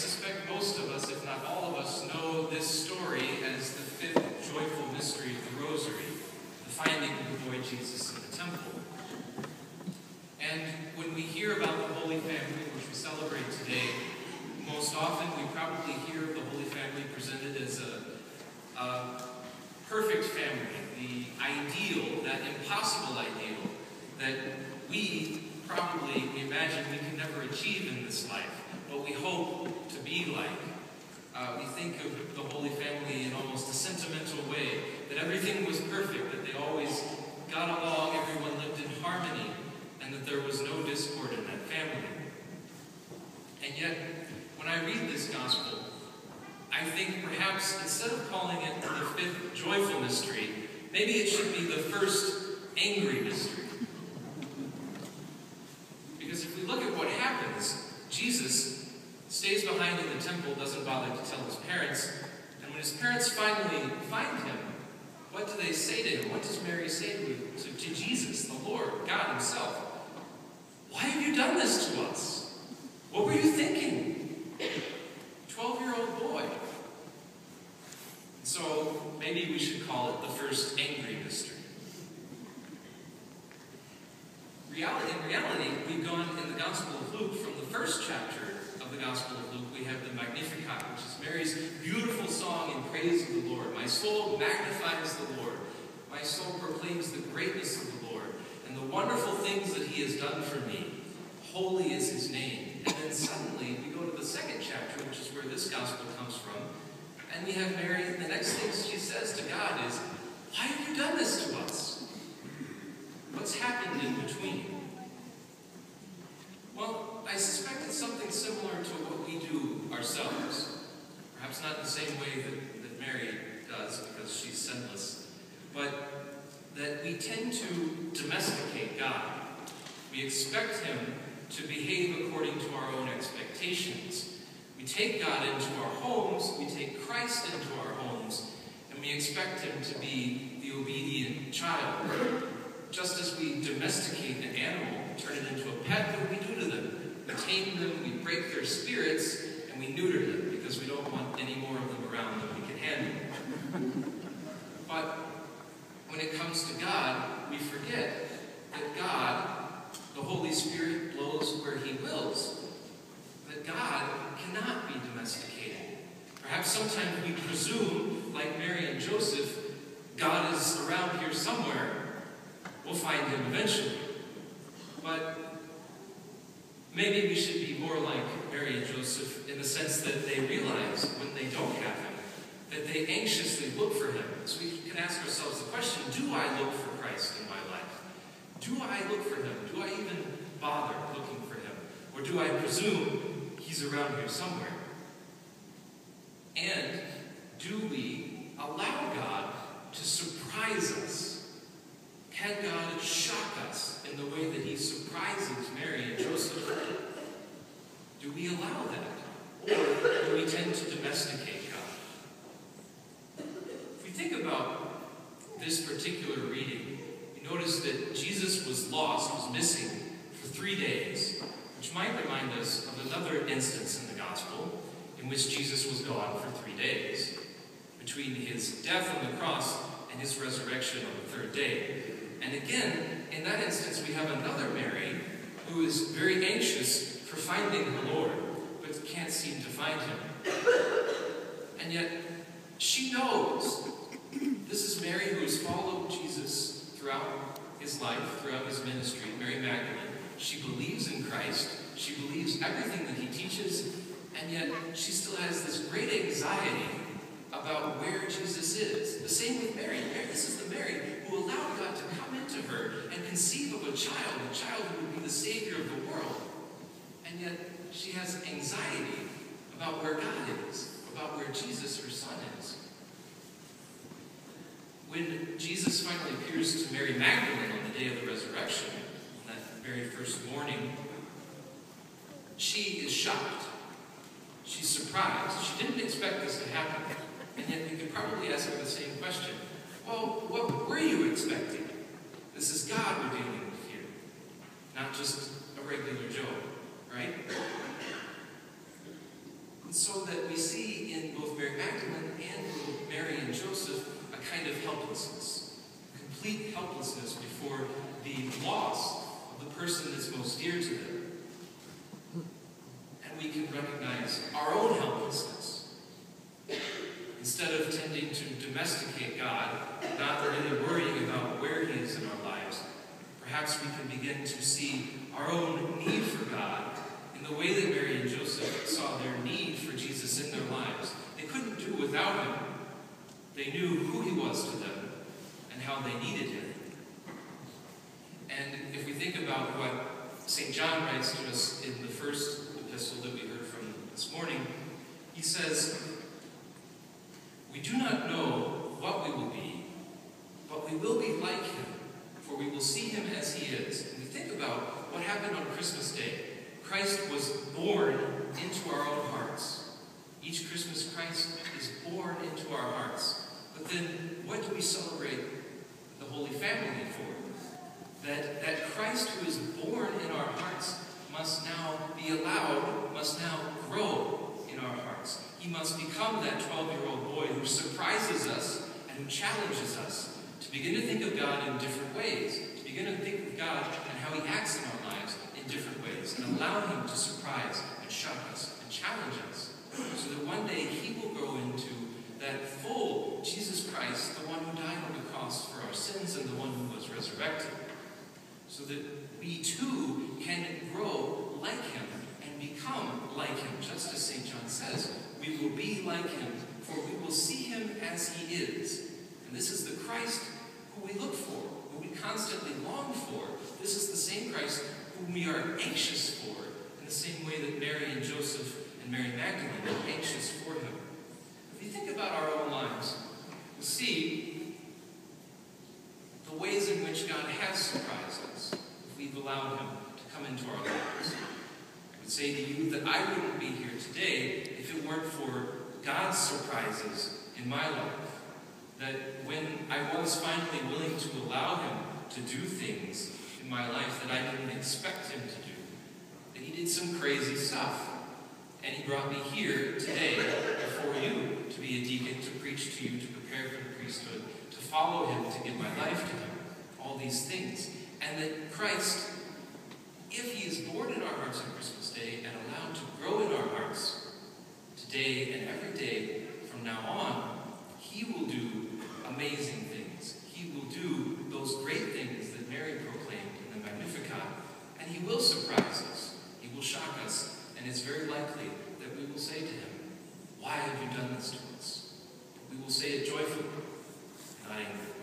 suspect most of us, if not all of us, know this story as the fifth joyful mystery of the Rosary, the finding of the boy Jesus in the temple. And when we hear about the Holy Family, which we celebrate today, most often we probably hear the Holy Family presented as a perfect family, the ideal, that impossible ideal that we probably imagine we can never achieve in this life, but we hope to be like. We think of the Holy Family in almost a sentimental way, that everything was perfect, that they always got along, everyone lived in harmony, and that there was no discord in that family. And yet, when I read this gospel, I think perhaps instead of calling it the fifth joyful mystery, maybe it should be the first angry mystery. Because if we look at what happens, Jesus stays behind in the temple, doesn't bother to tell his parents, and when his parents finally find him, what do they say to him? What does Mary say to Jesus, the Lord, God himself? Why have you done this to us? What were you thinking? 12-year-old boy. So maybe we should call it the first angry mystery. In reality, we've gone in the Gospel of Luke, from the first chapter of the Gospel of Luke, we have the Magnificat, which is Mary's beautiful song in praise of the Lord. My soul magnifies the Lord. My soul proclaims the greatness of the Lord and the wonderful things that he has done for me. Holy is his name. And then suddenly we go to the second chapter, which is where this Gospel comes from, and we have Mary, the next thing she says to God is, why have you done this to us? What's happened in between? Well, I suspect it's something similar to what we do ourselves. Perhaps not in the same way that Mary does, because she's sinless, but that we tend to domesticate God. We expect him to behave according to our own expectations. We take God into our homes, we take Christ into our homes, and we expect him to be the obedient child. Just as we domesticate an animal, turn it into a pet, what do we do to them? We tame them, we break their spirits, and we neuter them because we don't want any more of them around than we can handle. But when it comes to God, we forget that God, the Holy Spirit, blows where he wills. That God cannot be domesticated. Perhaps sometimes we presume, like Mary and Joseph, God is around here somewhere. We'll find him eventually. But maybe we should be more like Mary and Joseph in the sense that they realize when they don't have him, that they anxiously look for him. So we can ask ourselves the question, do I look for Christ in my life? Do I look for him? Do I even bother looking for him? Or do I presume he's around here somewhere? And do we allow God to surprise us? Can God shock us in the way that he surprises Mary and Joseph? Do we allow that? Or do we tend to domesticate God? If we think about this particular reading, you notice that Jesus was lost, was missing for 3 days, which might remind us of another instance in the Gospel in which Jesus was gone for 3 days, between his death on the cross and his resurrection on the third day. And again, in that instance, we have another Mary who is very anxious for finding the Lord, but can't seem to find him. And yet, she knows. This is Mary who has followed Jesus throughout his life, throughout his ministry, Mary Magdalene. She believes in Christ. She believes everything that he teaches, and yet she still has this great anxiety about where Jesus is. The same with Mary. This is the Mary who allowed God to come into her and conceive of a child who would be the Savior of the world. And yet she has anxiety about where God is, about where Jesus, her son, is. When Jesus finally appears to Mary Magdalene on the day of the resurrection, on that very first morning, she is shocked. She's surprised. She didn't expect this to happen. And yet we could probably ask her the same question. Well, what were you expecting? This is God we're dealing with here, not just a regular Joe, right? And so that we see in both Mary Magdalene and Mary and Joseph a kind of helplessness, complete helplessness before the loss of the person that's most dear to them. And we can recognize our own helplessness. Instead of tending to domesticate God, not really worrying about where He is in our lives, perhaps we can begin to see our own need for God in the way that Mary and Joseph saw their need for Jesus in their lives. They couldn't do without Him. They knew who He was to them and how they needed Him. And if we think about what St. John writes to us in the first epistle that we heard from this morning, he says, "We do not know what we will be, but we will be like Him, for we will see Him as He is." And we think about what happened on Christmas Day. Christ was born into our own hearts. Each Christmas, Christ is born into our hearts. But then, what do we celebrate the Holy Family for? That Christ who is born in our hearts must now be allowed, must now grow in our hearts. He must become that 12-year-old boy who surprises us and who challenges us to begin to think of God in different ways, to begin to think of God and how He acts in our lives in different ways, and allow Him to surprise and shock us and challenge us, so that one day He will grow into that full Jesus Christ, the one who died on the cross for our sins and the one who was resurrected, so that we too can grow like Him and become like Him, just as St. John says. We will be like Him, for we will see Him as He is. And this is the Christ who we look for, who we constantly long for. This is the same Christ whom we are anxious for, in the same way that Mary and Joseph and Mary Magdalene were anxious for Him. If you think about our own lives, we'll see the ways in which God has surprised us if we've allowed Him to come into our lives. I would say to you that I wouldn't be here today if it weren't for God's surprises in my life. That when I was finally willing to allow Him to do things in my life that I didn't expect Him to do, that He did some crazy stuff. And He brought me here today before you to be a deacon, to preach to you, to prepare for the priesthood, to follow Him, to give my life to Him, all these things. And that Christ, if He is born in our hearts on Christmas Day and allowed to grow in our hearts today and every day from now on, He will do amazing things. He will do those great things that Mary proclaimed in the Magnificat, and He will surprise us. He will shock us. And it's very likely that we will say to Him, "Why have you done this to us?" But we will say it joyfully, not angrily.